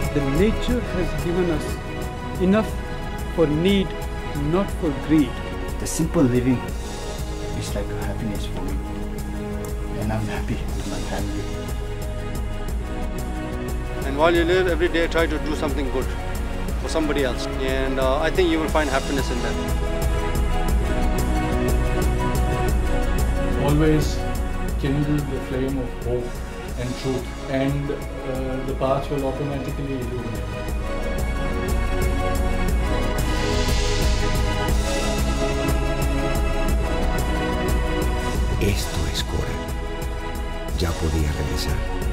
The nature has given us enough for need, not for greed. The simple living is like a happiness for me, and I'm happy with my family. And while you live every day, try to do something good for somebody else, and I think you will find happiness in that. Always kindle the flame of hope and truth, and the path will automatically illuminate. Esto es KORA. Ya podía regresar.